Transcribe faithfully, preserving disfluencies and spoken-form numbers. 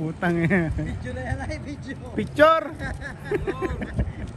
Utang eh. Video na yan ay video. Picture.